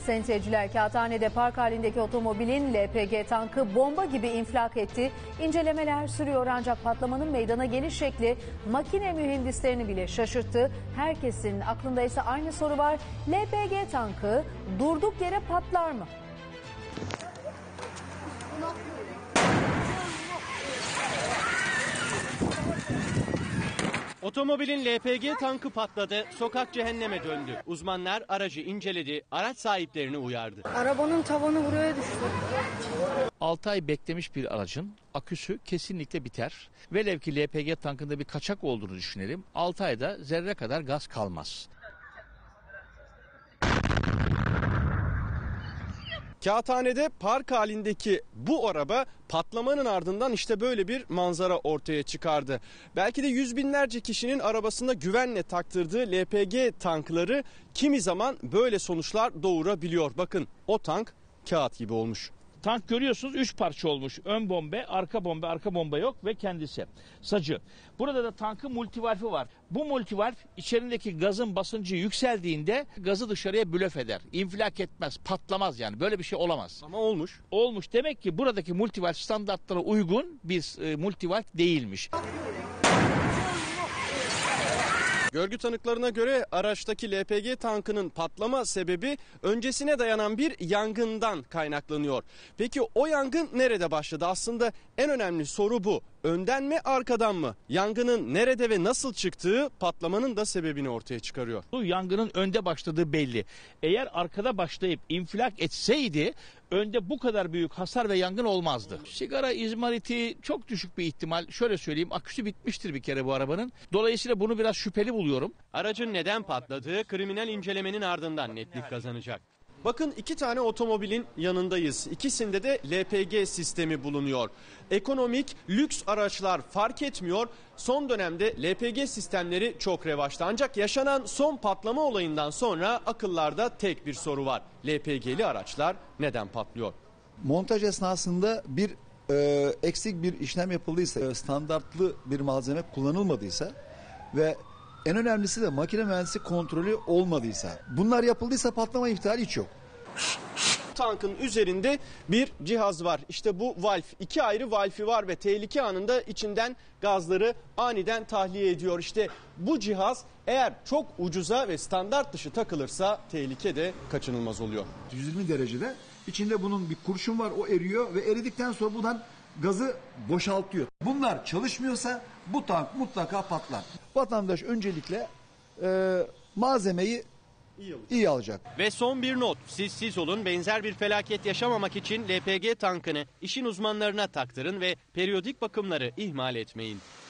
Sayın seyirciler, Kağıthane'de park halindeki otomobilin LPG tankı bomba gibi infilak etti. İncelemeler sürüyor ancak patlamanın meydana geliş şekli makine mühendislerini bile şaşırttı. Herkesin aklında ise aynı soru var. LPG tankı durduk yere patlar mı? Otomobilin LPG tankı patladı, sokak cehenneme döndü. Uzmanlar aracı inceledi, araç sahiplerini uyardı. Arabanın tavanı buraya düştü. 6 ay beklemiş bir aracın aküsü kesinlikle biter. Velev ki LPG tankında bir kaçak olduğunu düşünelim. 6 ayda zerre kadar gaz kalmaz. Kağıthane'de park halindeki bu araba patlamanın ardından işte böyle bir manzara ortaya çıkardı. Belki de yüz binlerce kişinin arabasında güvenle taktırdığı LPG tankları kimi zaman böyle sonuçlar doğurabiliyor. Bakın o tank kağıt gibi olmuş. Tank görüyorsunuz 3 parça olmuş. Ön bombe, arka bomba yok ve kendisi. Sacı. Burada da tankın multivalfi var. Bu multivalf içerindeki gazın basıncı yükseldiğinde gazı dışarıya blöf eder. İnfilak etmez, patlamaz yani. Böyle bir şey olamaz. Ama olmuş. Olmuş. Demek ki buradaki multivalf standartlara uygun bir multivalf değilmiş. Görgü tanıklarına göre araçtaki LPG tankının patlama sebebi öncesine dayanan bir yangından kaynaklanıyor. Peki o yangın nerede başladı? Aslında en önemli soru bu. Önden mi arkadan mı? Yangının nerede ve nasıl çıktığı patlamanın da sebebini ortaya çıkarıyor. Bu yangının önde başladığı belli. Eğer arkada başlayıp infilak etseydi önde bu kadar büyük hasar ve yangın olmazdı. Sigara izmariti çok düşük bir ihtimal. Şöyle söyleyeyim, aküsü bitmiştir bir kere bu arabanın. Dolayısıyla bunu biraz şüpheli buluyorum. Aracın neden patladığı kriminal incelemenin ardından netlik kazanacak. Bakın 2 tane otomobilin yanındayız. İkisinde de LPG sistemi bulunuyor. Ekonomik, lüks araçlar fark etmiyor. Son dönemde LPG sistemleri çok revaçta. Ancak yaşanan son patlama olayından sonra akıllarda tek bir soru var. LPG'li araçlar neden patlıyor? Montaj esnasında bir eksik bir işlem yapıldıysa, standartlı bir malzeme kullanılmadıysa ve en önemlisi de makine mühendisi kontrolü olmadıysa, bunlar yapıldıysa patlama ihtimali hiç yok. Tankın üzerinde bir cihaz var. İşte bu valf. 2 ayrı valfi var ve tehlike anında içinden gazları aniden tahliye ediyor. İşte bu cihaz eğer çok ucuza ve standart dışı takılırsa tehlike de kaçınılmaz oluyor. 120 derecede içinde bunun bir kurşun var, o eriyor ve eridikten sonra buradan gazı boşaltıyor. Bunlar çalışmıyorsa bu tank mutlaka patlar. Vatandaş öncelikle malzemeyi iyi alacak. Ve son bir not. Siz olun, benzer bir felaket yaşamamak için LPG tankını işin uzmanlarına taktırın ve periyodik bakımları ihmal etmeyin.